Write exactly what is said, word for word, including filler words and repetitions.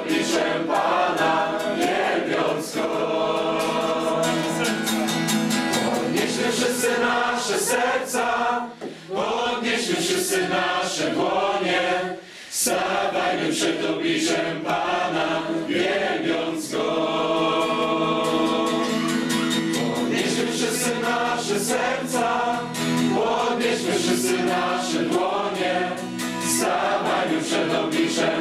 obliczem Pana, wielbiąc Go. Podnieśmy wszyscy nasze serca, podnieśmy wszyscy nasze dłonie, stawajmy przed obliczem Pana, wielbiąc Go. Podnieśmy wszyscy nasze serca, podnieśmy wszyscy nasze dłonie, stawajmy przed obliczem